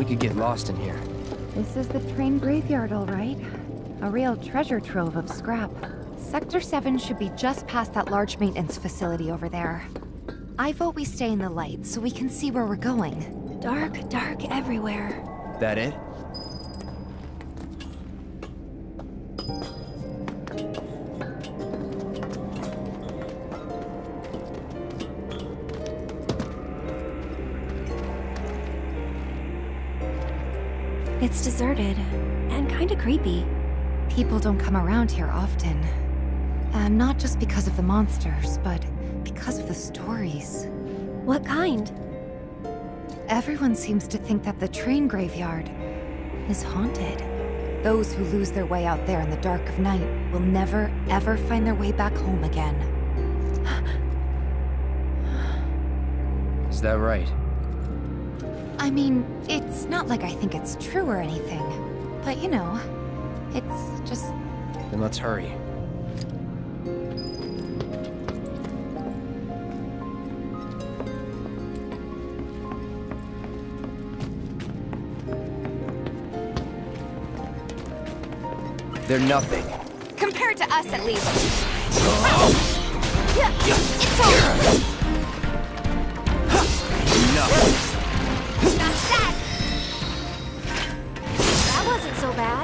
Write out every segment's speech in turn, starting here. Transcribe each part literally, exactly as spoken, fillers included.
We could get lost in here. This is the train graveyard, all right. A real treasure trove of scrap. Sector seven should be just past that large maintenance facility over there. I vote we stay in the light so we can see where we're going. Dark, dark everywhere. That it? It's deserted, and kinda creepy. People don't come around here often. And not just because of the monsters, but because of the stories. What kind? Everyone seems to think that the train graveyard is haunted. Those who lose their way out there in the dark of night will never, ever find their way back home again. Is that right? I mean, it's not like I think it's true or anything. But you know, it's just... Then let's hurry. They're nothing. Compared to us, at least. Oh. Yeah, it's over. Enough. That's that. That wasn't so bad.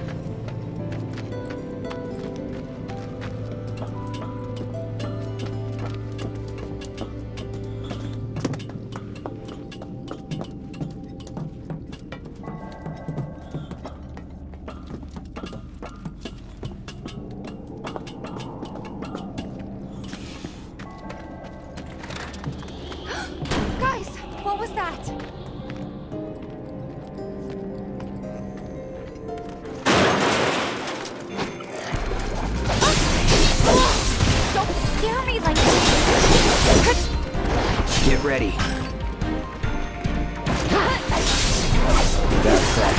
Get ready. That's that.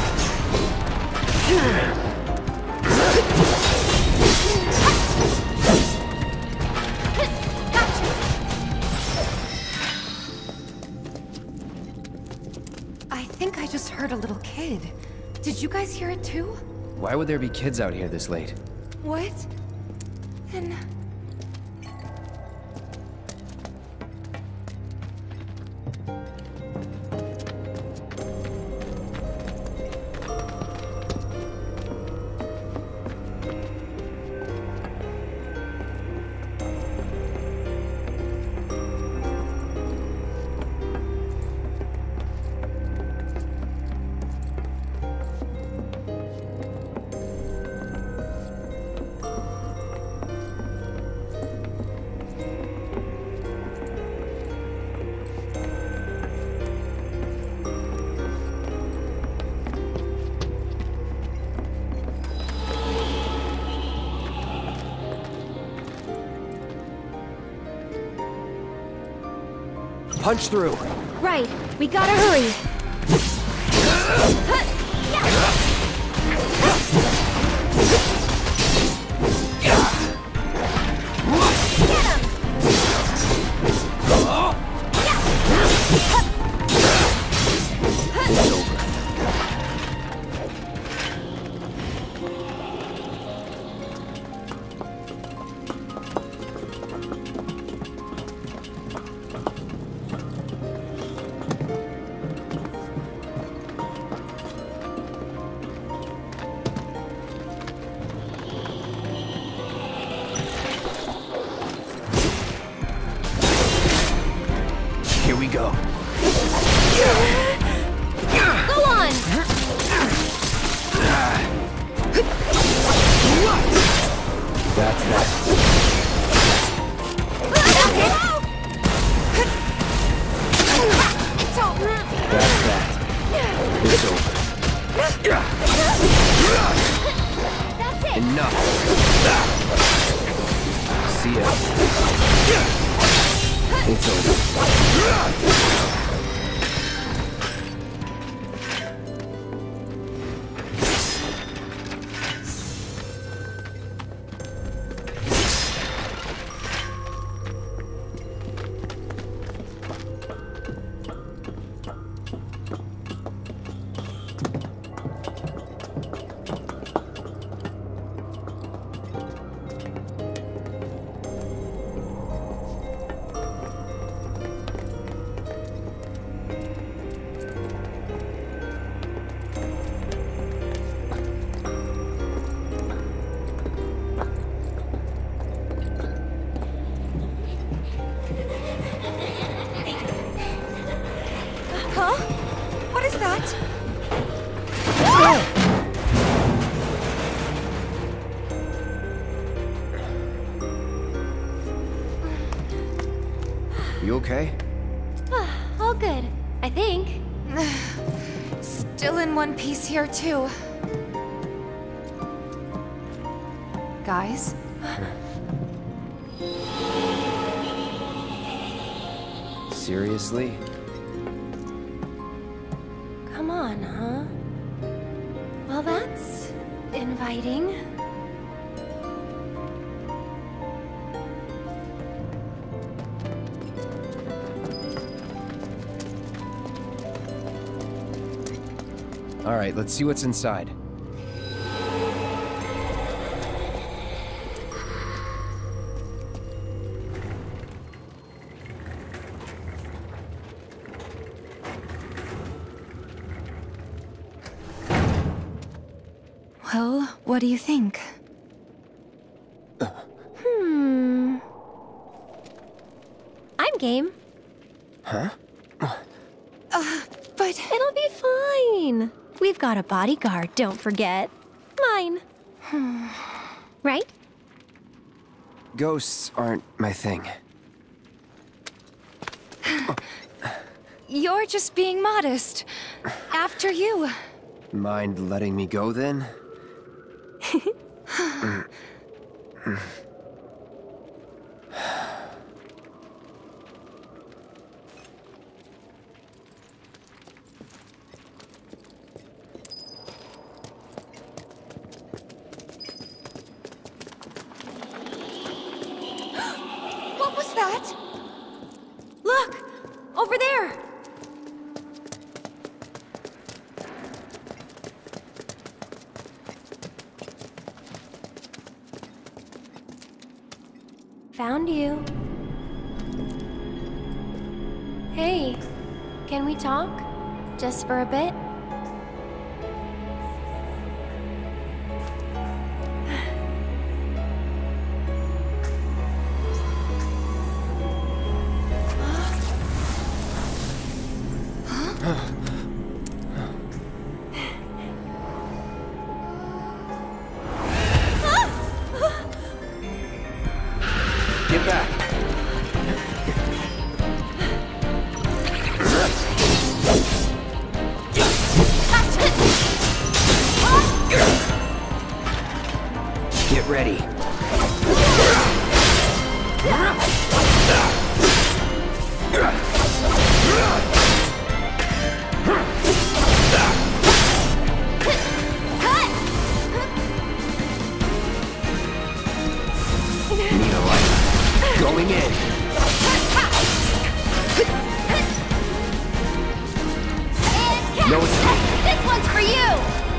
I think I just heard a little kid. Did you guys hear it too? Why would there be kids out here this late? What? Then... Punch through. Right, we gotta hurry. It's over. Here we go. Go on! That's that. It's over. That's that. It's over. That's it. Enough. See ya. It's over. You okay? All good, I think. Still in one piece here, too. Guys? Seriously? Come on, huh? Well, that's inviting. All right, let's see what's inside. Well, what do you think? Hmm. I'm game. Huh? Uh, but... It'll be fine. We've got a bodyguard, don't forget. Mine. Right? Ghosts aren't my thing. You're just being modest. After you. Mind letting me go then? What was that? Look! Over there! Found you. Hey, can we talk? Just for a bit? Get back! Get ready. Need a light. Going in. No escape. This one's for you!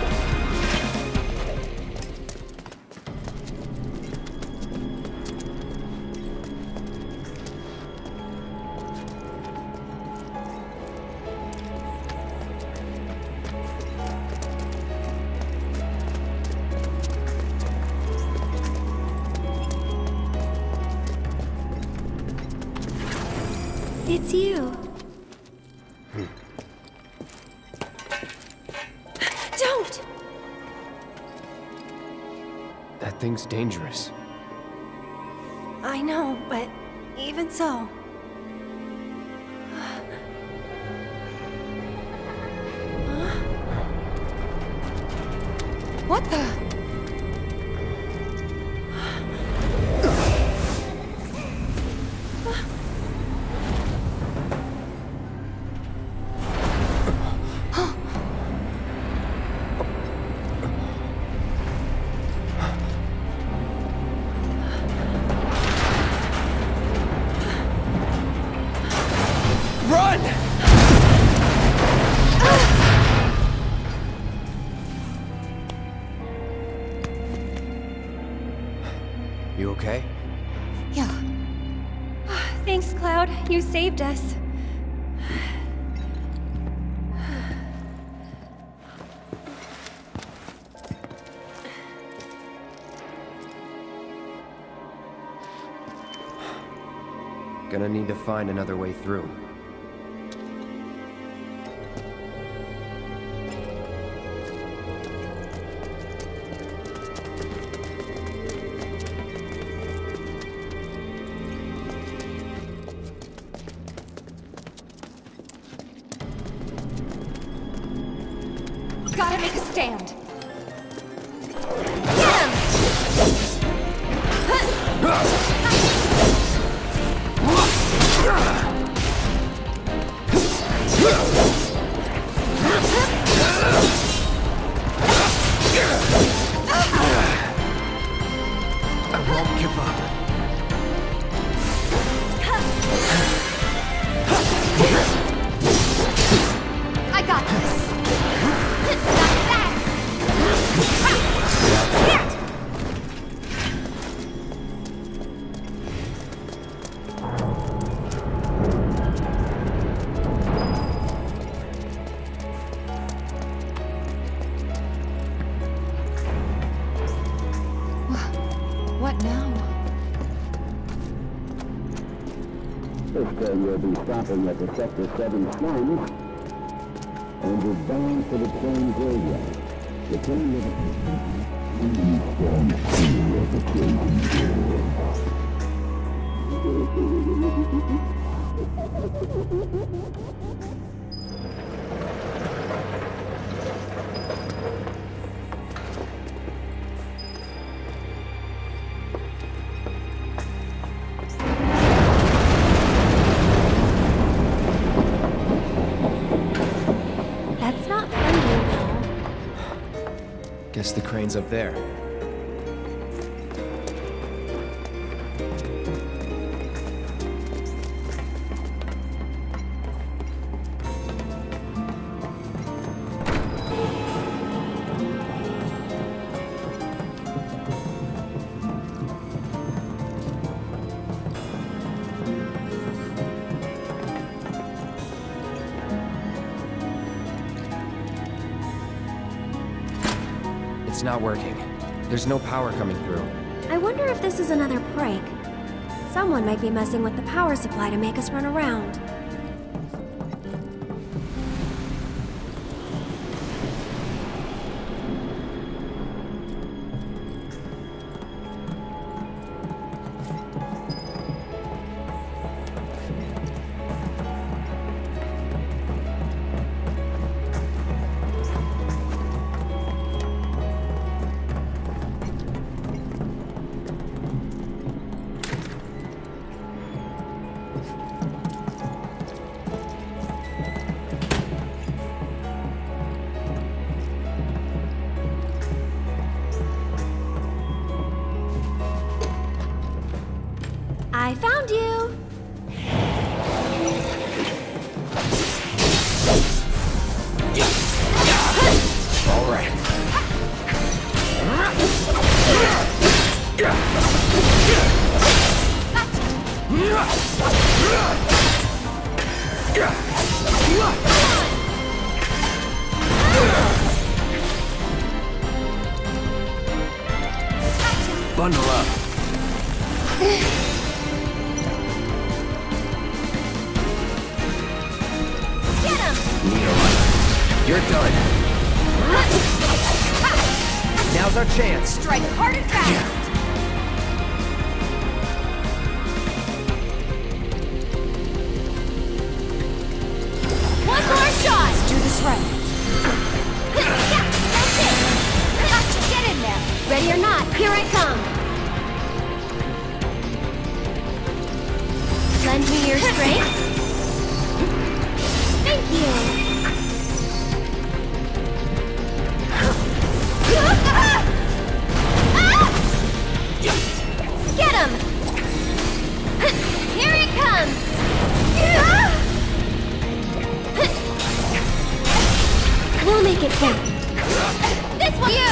It's you. Don't! That thing's dangerous. I know, but even so. What the? Run! You okay? Yeah. Thanks, Cloud. You saved us. Gonna need to find another way through. Gotta make a stand. I won't give up. I got this. Not that. What now? This train will be stopping at the Sector seven slums and is bound for the train graveyard. The train will be stand clear of the train door. That's not friendly, though. Guess the crane's up there. It's not working. There's no power coming through. I wonder if this is another prank. Someone might be messing with the power supply to make us run around. I found you! All right. Bundle up. Get him! You're done. Now's our chance. Strike hard and fast. One more shot. Let's do this right. Yeah, that's it! Gotcha. Get in there. Ready or not, here I come! Lend me your strength? Thank you! Get him! Here it comes! We'll make it quick. This one. You.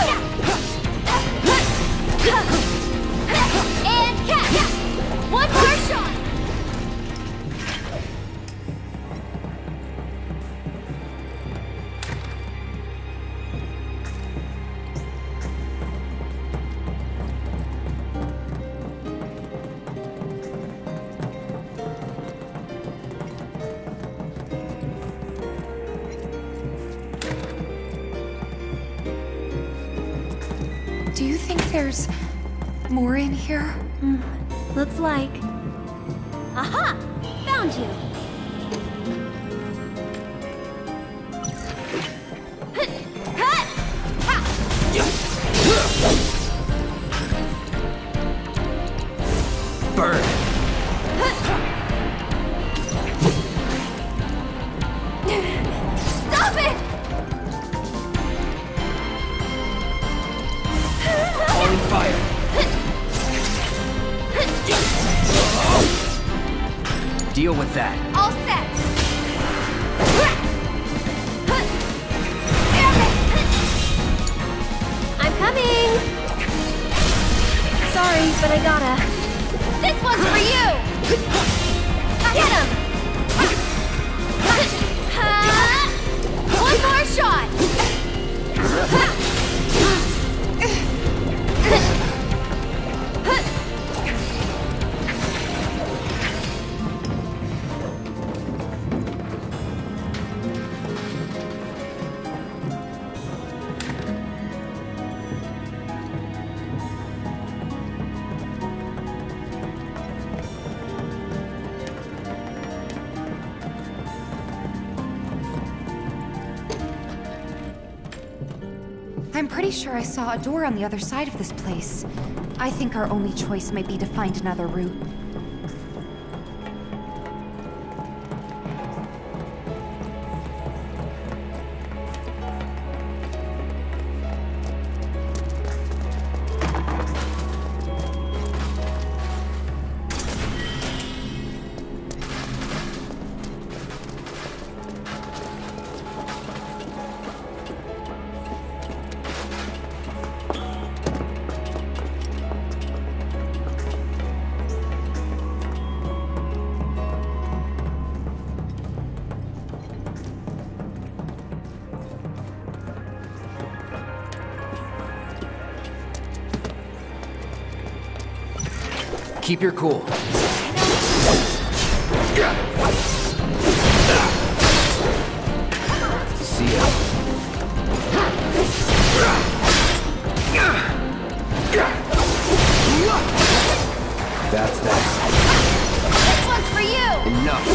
And catch. One more shot. Do you think there's more in here? Hmm, looks like. Aha! Found you! Cut! Burn! Stop it! Calling fire! Deal with that. All set! I'm coming! Sorry, but I gotta. This one's for you! Get him! One more shot! I'm pretty sure I saw a door on the other side of this place. I think our only choice might be to find another route. Keep your cool. See ya. That's that. This one's for you! Enough.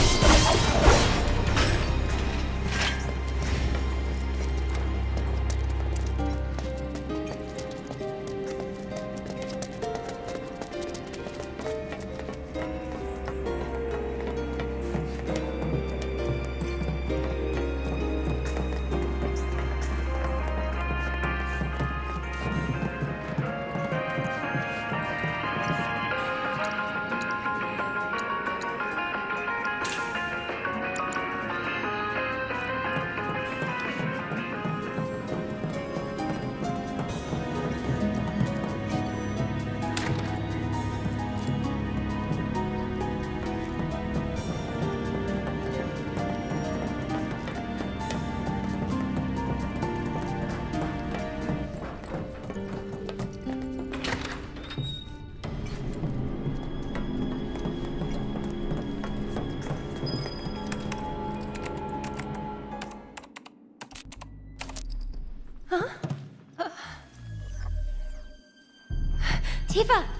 Tifa!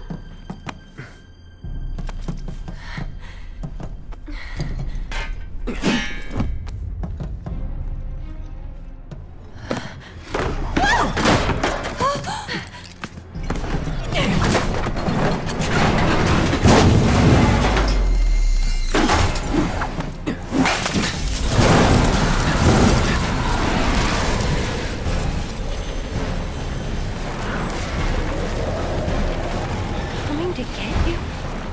To get you?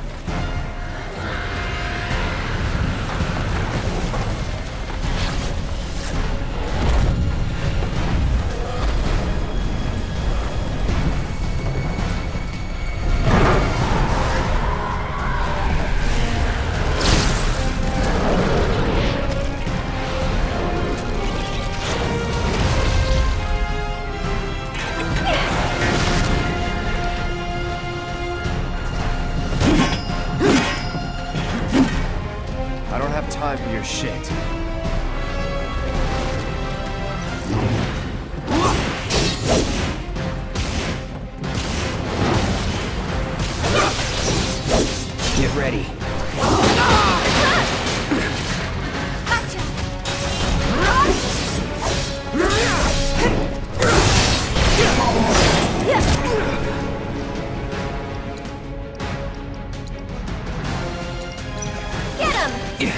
Time for your shit. Get ready. him!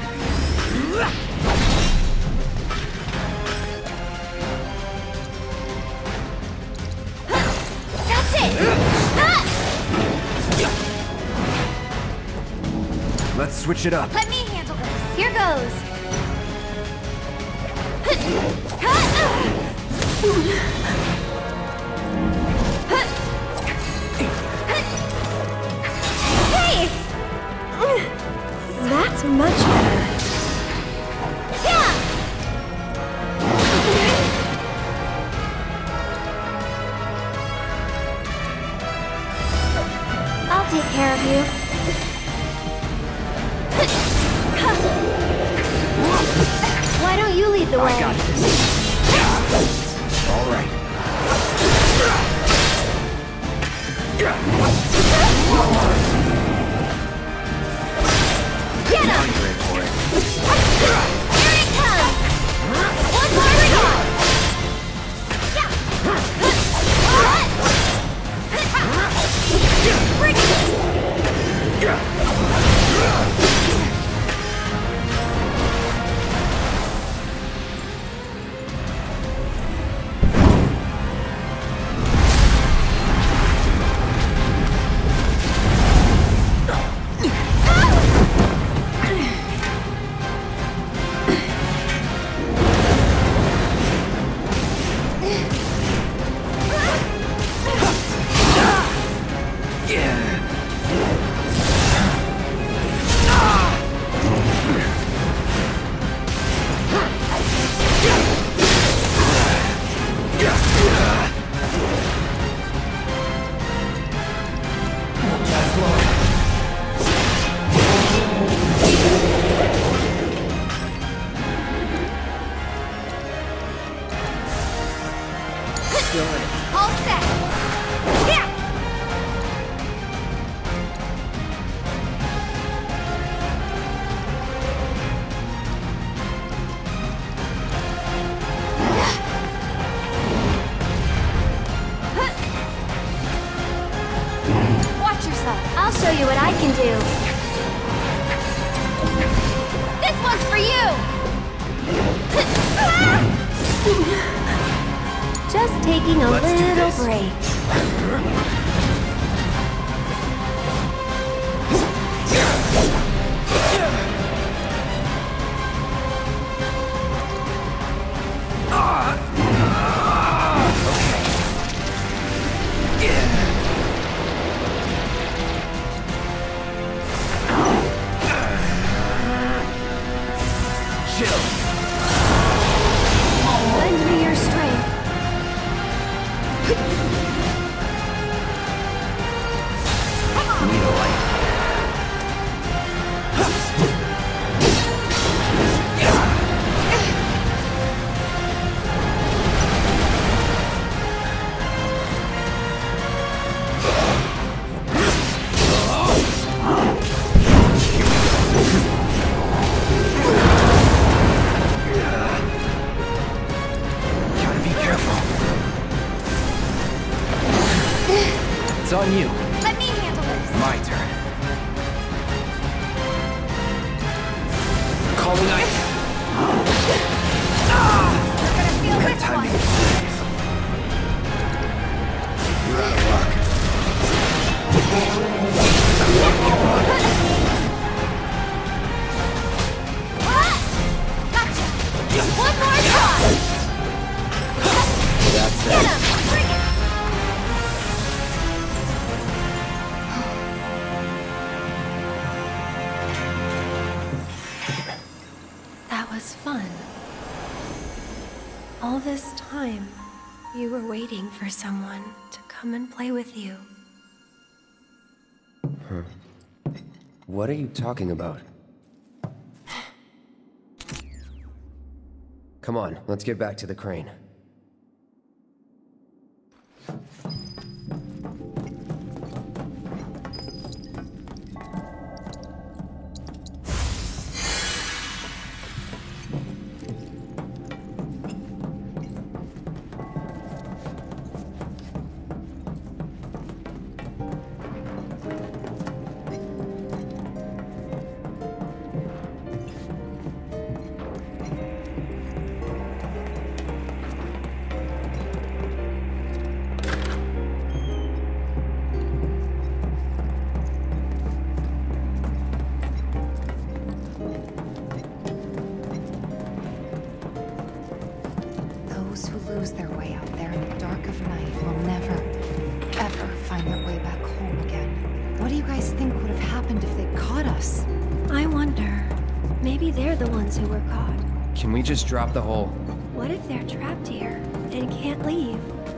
That's it! Let's switch it up. Let me handle this. Here goes. Hey! That's much better. Yeah! I'll take care of you. Why don't you lead the way? I got this. All right. Get Now him! you're in for it. Here it comes! One more shot! Bring it! All set! Yeah! Watch yourself. I'll show you what I can do. This one's for you! Just taking a Let's do little this. break. Chill. Lend me your strength. Need a light. Gotta be careful. It's on you. Let me handle this. My turn. Calling ice. You're gonna feel That this timing one. is serious. You're out of luck. Ah! Gotcha. One more shot. That's Get it. him. Bring it. That was fun. All this time, you were waiting for someone to come and play with you. What are you talking about? Come on, let's get back to the crane. happened if they caught us? I wonder. Maybe they're the ones who were caught. Can we just drop the hole? What if they're trapped here and can't leave?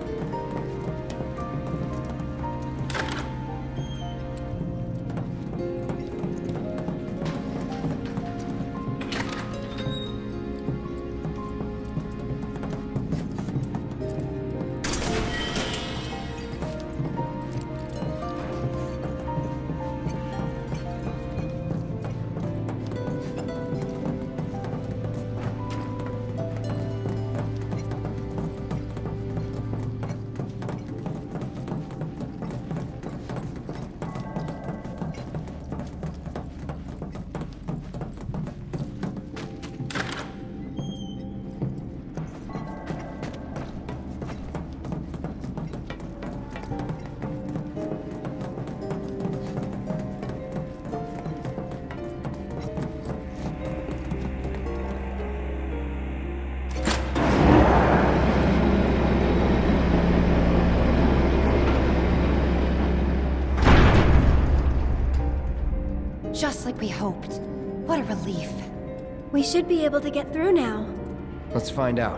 Just like we hoped. What a relief. We should be able to get through now. Let's find out.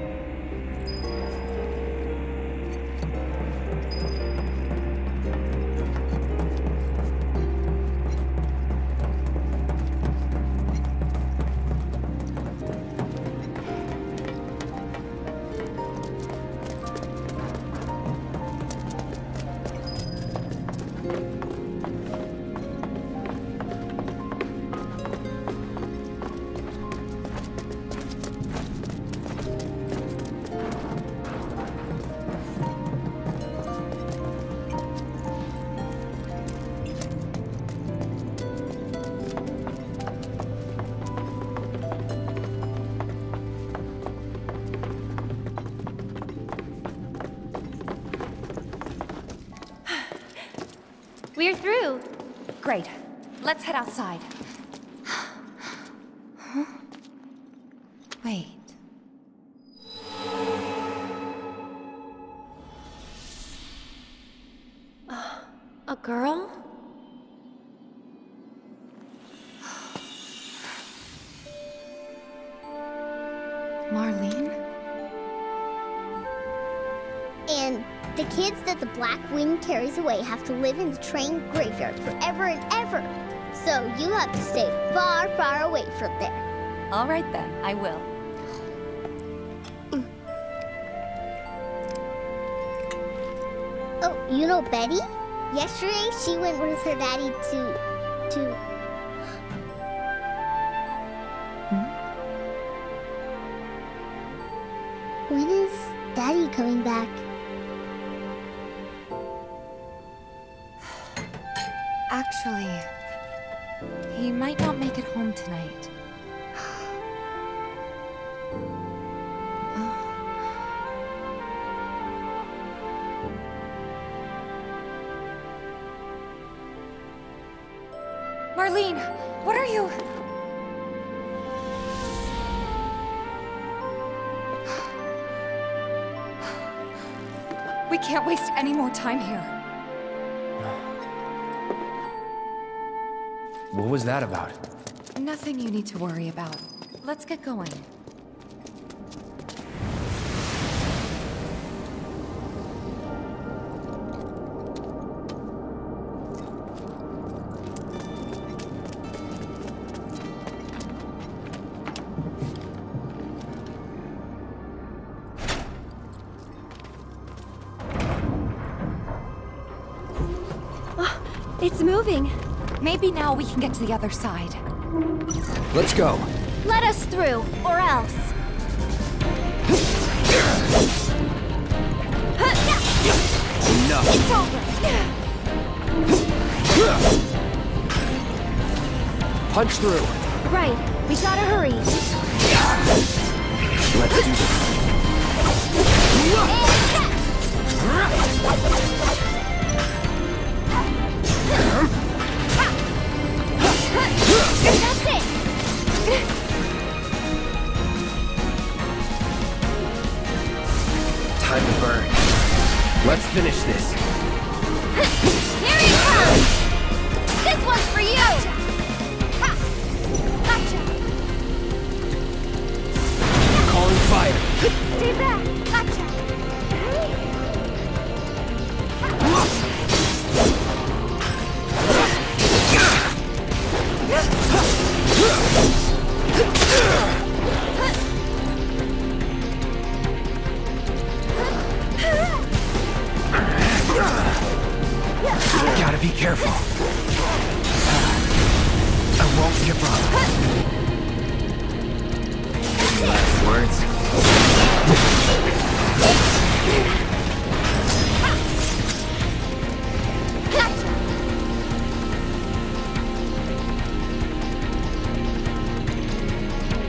We're through. Great. Let's head outside. Huh? Wait. Uh, a girl? Marlene? And the kids that the Black Wind carries away have to live in the train graveyard forever and ever. So you have to stay far, far away from there. All right then, I will. Oh, you know Betty? Yesterday, she went with her daddy to... to... Hmm? When is Daddy coming back? Actually, he might not make it home tonight. Marlene, what are you? We can't waste any more time here. What was that about? Nothing you need to worry about. Let's get going. It's moving. Maybe now we can get to the other side. Let's go. Let us through, or else. Enough. It's over. Punch through. Right. We gotta hurry. Let's do this. That's it! Time to burn. Let's finish this. Here he comes! This one's for you!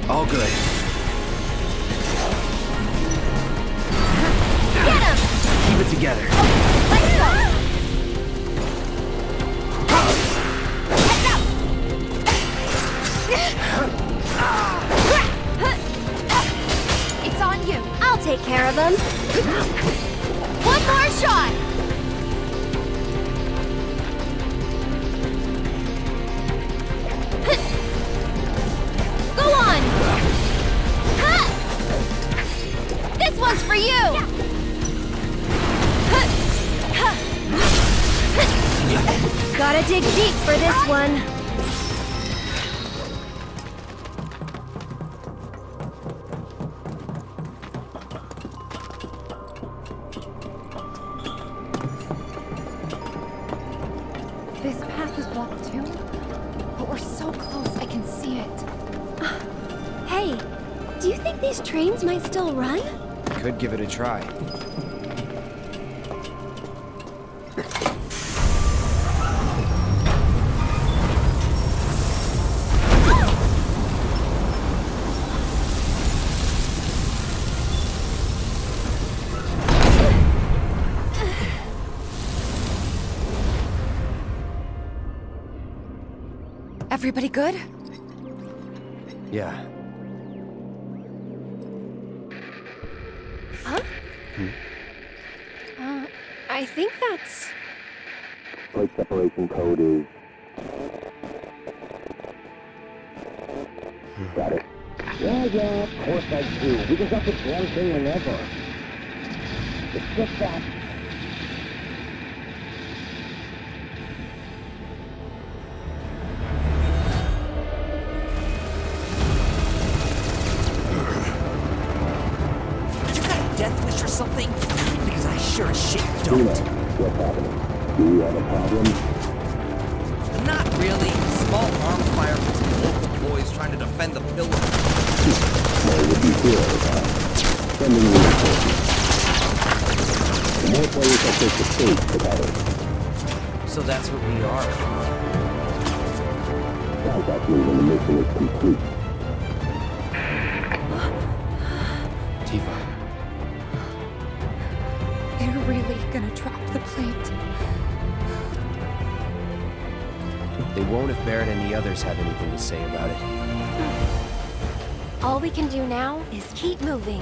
All good. Get him! Keep it together. Let's go! Heads up! It's on you. I'll take care of him. One more shot! Go on! This one's for you! Gotta dig deep for this one. This path is blocked too, but we're so close I can see it. Hey, do you think these trains might still run? Could give it a try. Everybody good? Yeah. Huh? Hmm? Uh, I think that's... Plate separation code is... Got it. Yeah, yeah, of course I do. We just have to do one thing whenever. It's just that... Death wish or something? Because I sure as shit don't. Tina, what's happening? Do you have a problem? Not really. Small arms fire from some local boys trying to defend the pillar. Well, would you feel about sending reinforcements? The more players that take the stage, the better. So that's what we are. Sounds like me when the mission is complete. Tifa. They're really gonna drop the plate. They won't if Barrett and the others have anything to say about it. All we can do now is keep moving.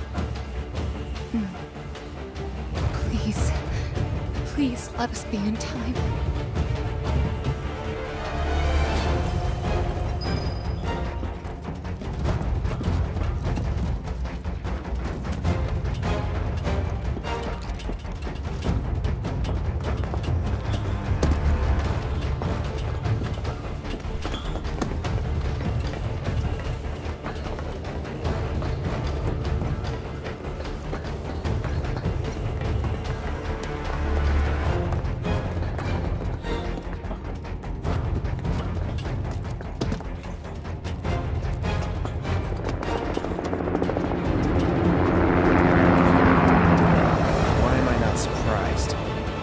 Please, please let us be in time. Why am I not surprised?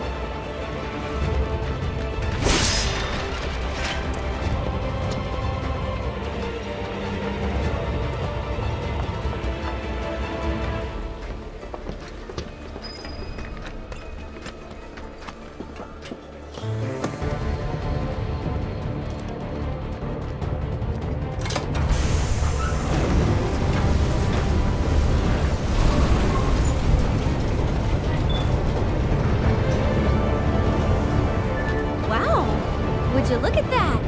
Wow! Would you look at that?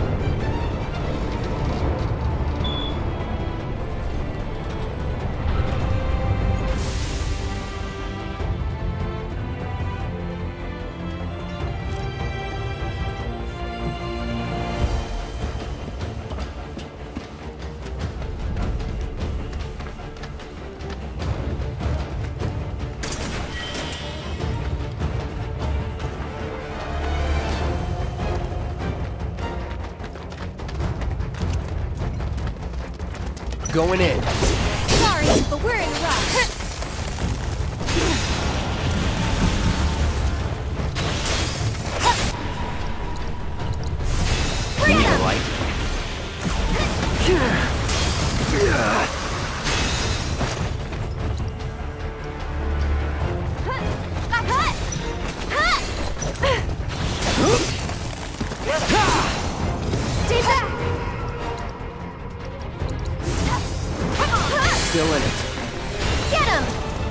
Going in. Sorry, but we're in a rush. Need a light? Stay back! Come on! Still in it. Get him!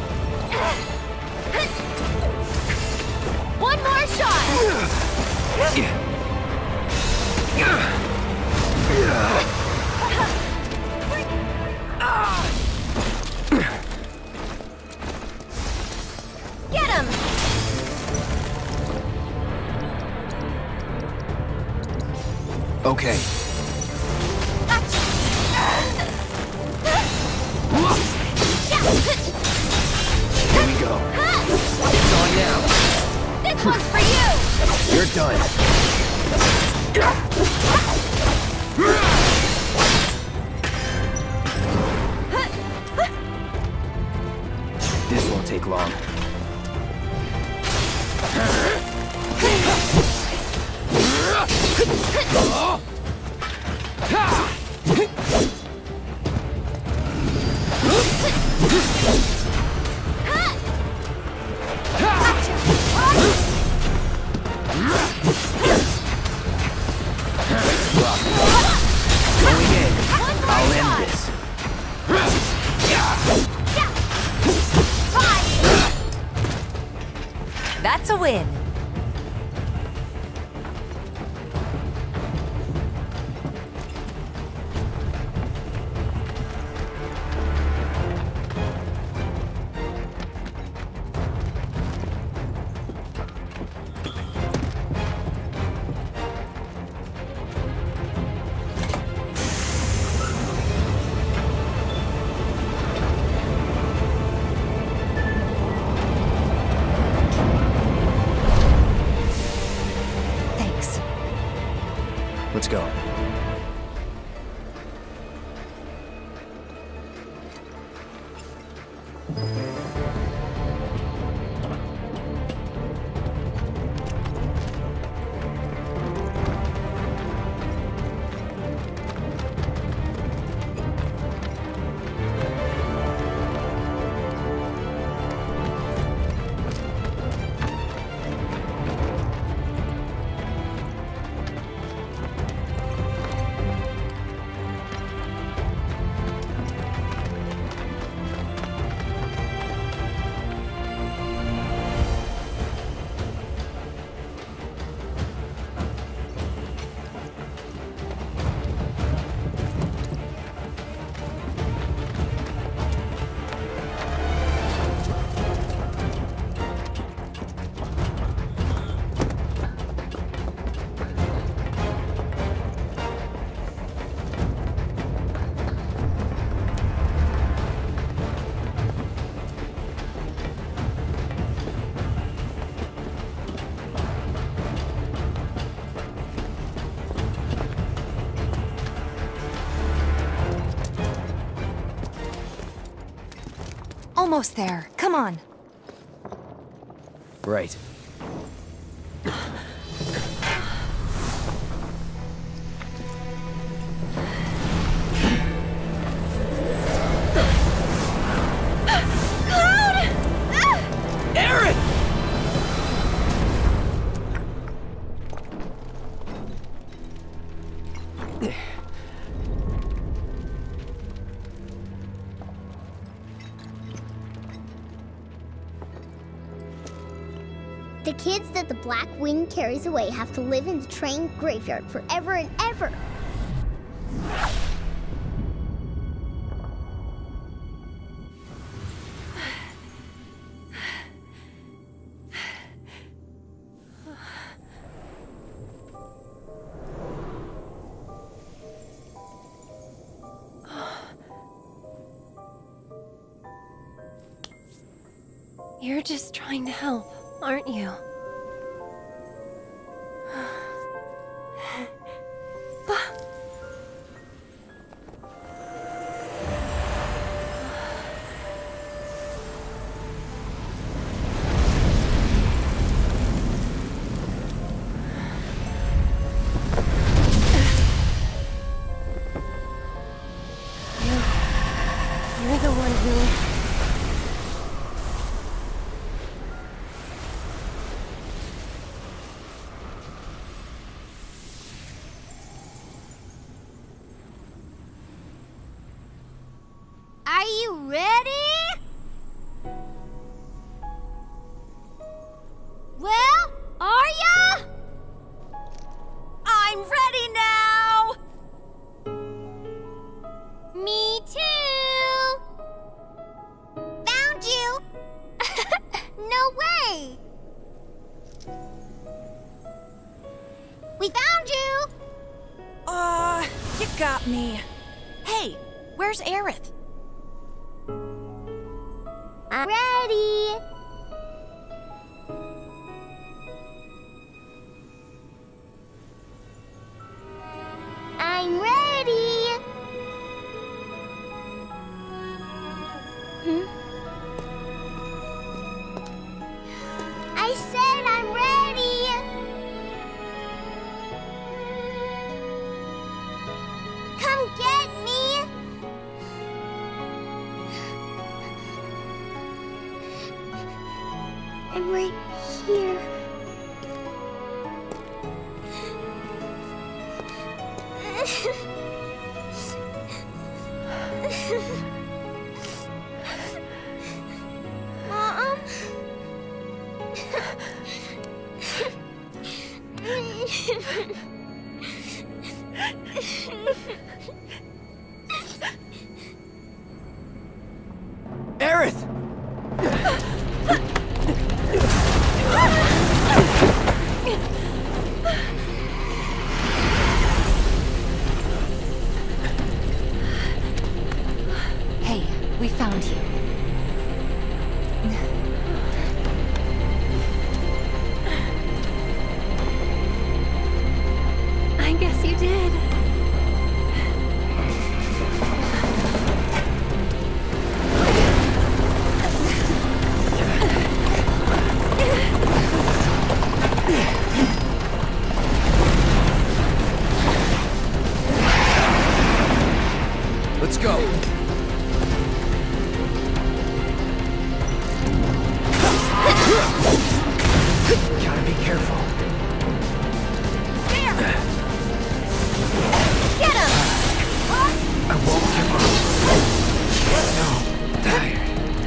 One more shot! Get him! Okay. Here we go. It's on now. This one's for you! You're done. This won't take long. Going in. I'll end this. That's a win. Thanks. Let's go. Almost there. Come on. Right. Aaron! The kids that the Black Wind carries away have to live in the train graveyard forever and ever. You're just trying to help, aren't you? You, you're the one who... Are you ready? Well, are ya? I'm ready now! Me too! Found you! No way! We found you! Uh, you got me. Hey, where's Aerith? I'm ready! I'm ready! Hmm? I said I'm ready! Come get me! I'm right here. Mom? Aerith! Hey, we found you. I guess you did. Let's go. Gotta be careful. Get him! I won't give up. No, tired.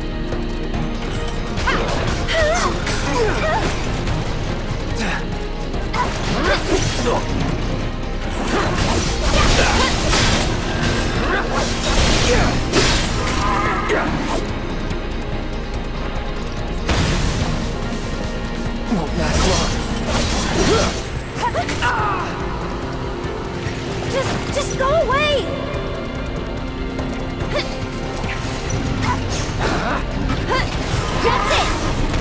Won't last long. Just, just go away! That's it!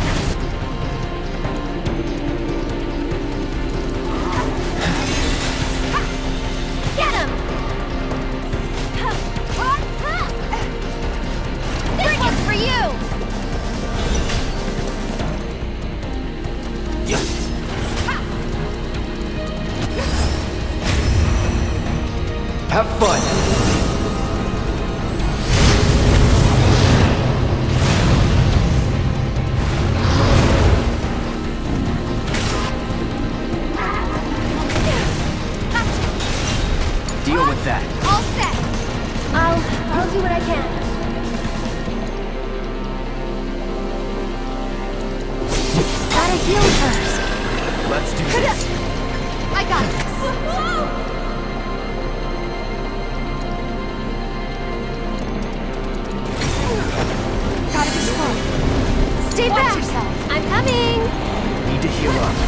Get him! This one's for you! Have fun. Deal with that. All set! I'll, I'll do what I can. Gotta heal first. Let's do this. I got this! Gotta be slow. Stay Watch back! yourself. I'm coming! Need to heal up.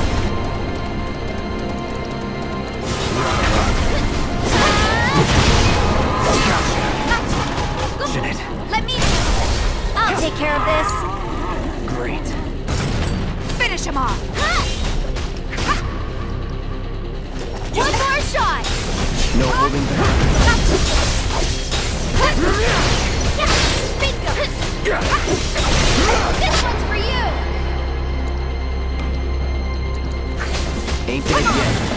Shouldn't. Let me... I'll take care of this. Great. Finish him off! One more shot! No holding back. Bingo! This one's for you! Ain't dead yet.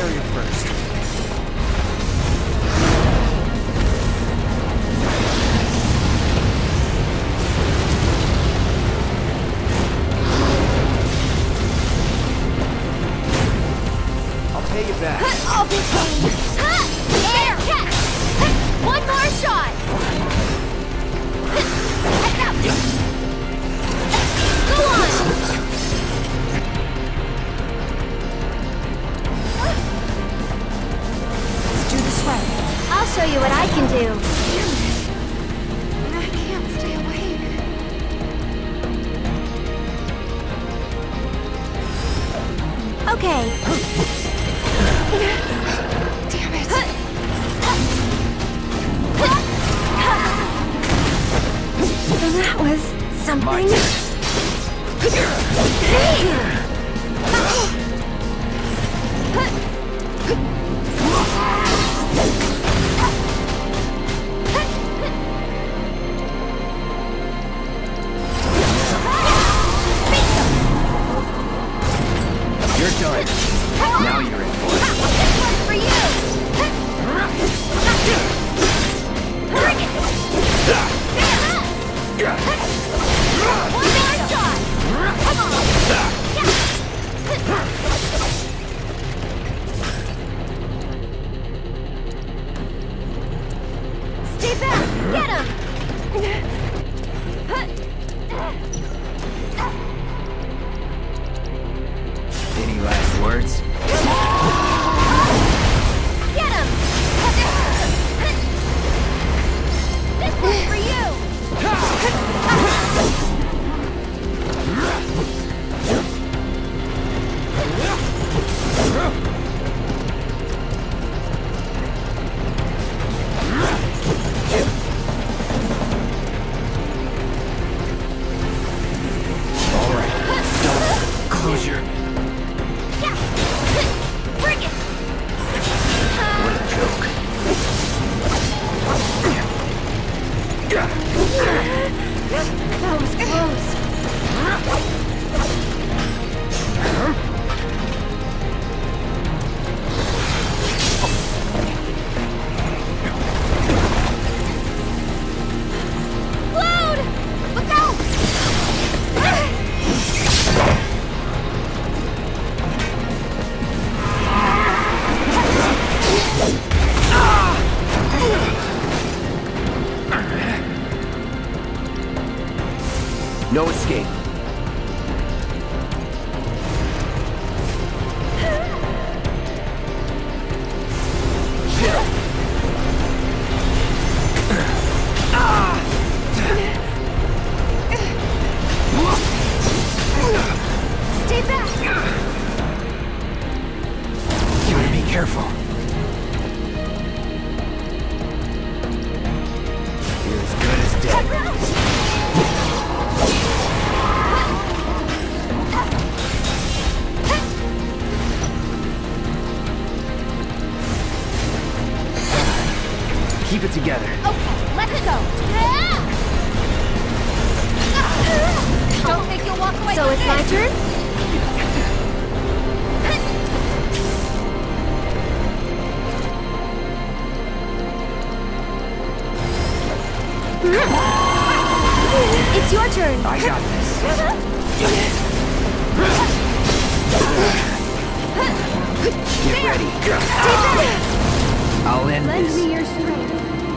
barrier first. I'll pay you back. I'll be clean. Air catch. One more shot. Heads up. Go on. Let's do this way. I'll show you what I can do. I can't stay awake. Okay. Damn it. So that was something. You're done. Now you're in for it. This one's for you. Bring it. One more shot. Come on. Stay back. Get him. Any last words? Get him. This one's for you. All right. Closure. Bring it. What a joke. That was close. Load! Look out! No escape. Stay back! You gotta be careful. You're as good as dead. Keep it together. Okay, let's go. Don't think you'll walk away. So it's my turn? It's your turn. I got this. Get ready. Stay back. I'll end Lend this. me your strength.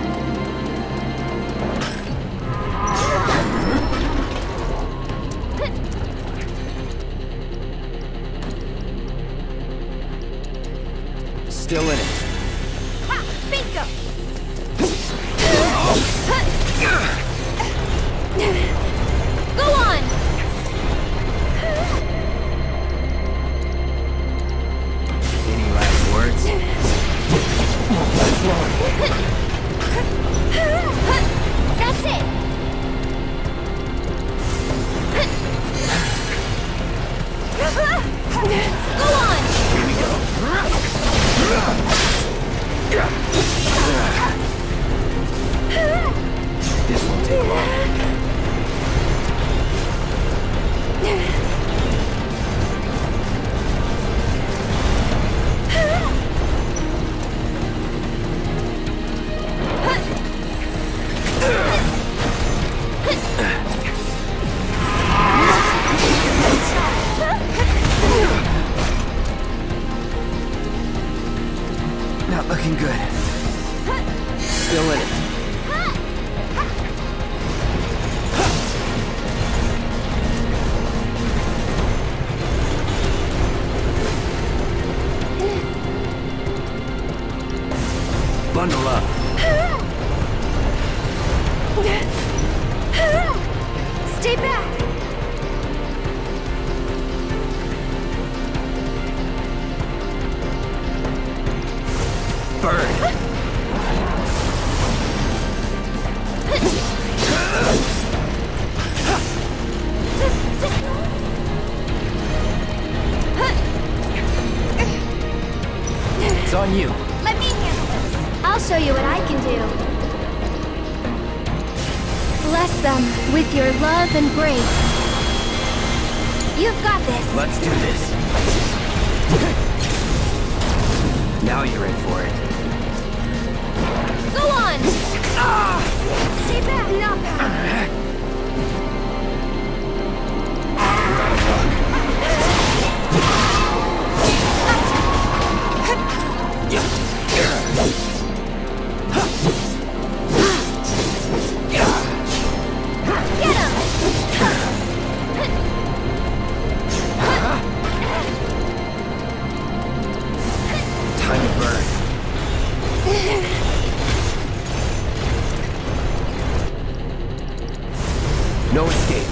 Still in it. Ha! Bingo! Go on! Any last words? That's it! Go on! Here we go. This won't take long. Not looking good. Still in it. Bundle up. Stay back! Burn. It's on you. Let me handle this. I'll show you what I can do. Bless them with your love and grace. You've got this. Let's do this. Now you're in for it. Go on! Ah! Stay back! Not bad. Get him! Time to burn. No escape.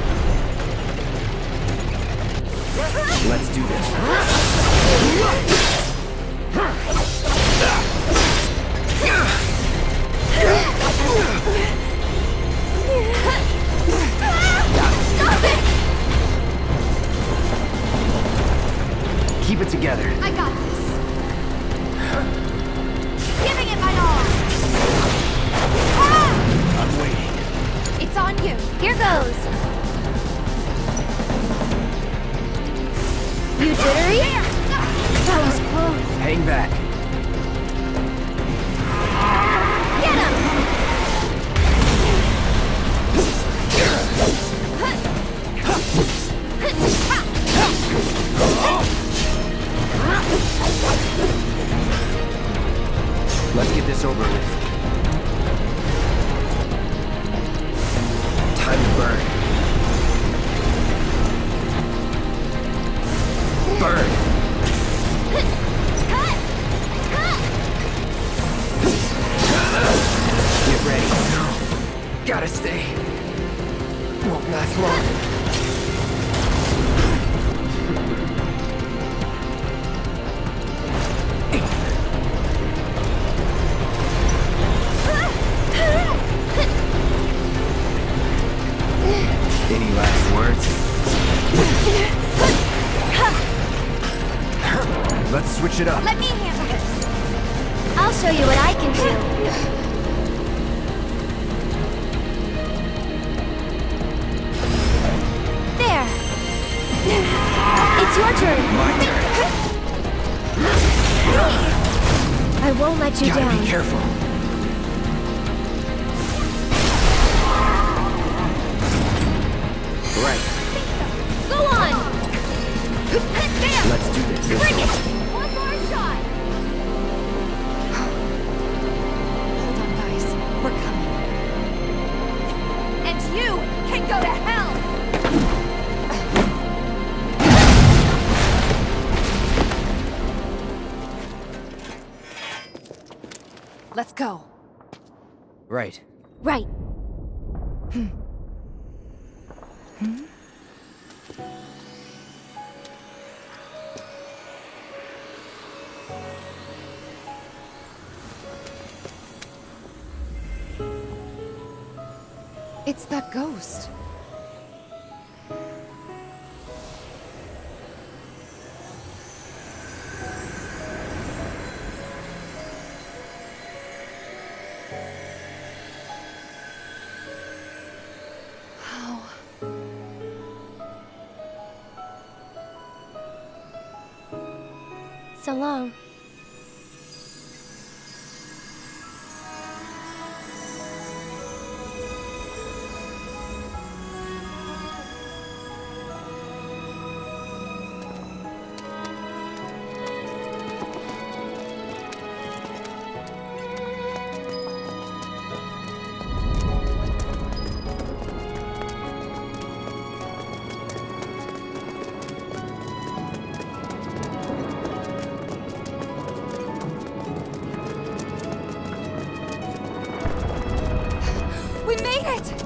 Let's do this. Stop it! Keep it together. I got this. Giving it my all. Ah! I'm waiting. It's on you. Here goes. You jittery? That was close. Hang back. Get him! Let's get this over with. Time to burn. Burn. Get ready. Gotta stay. Won't last long. Any last words? Let's switch it up. Let me handle this. I'll show you what I can do. There. It's your turn. My turn. I won't let you Gotta down. be careful. Right. Go on. There. Let's do this. Bring it. One more shot. Hold on, guys. We're coming. And you can go to hell. Let's go. Right. Right. It's that ghost. How? So long. it!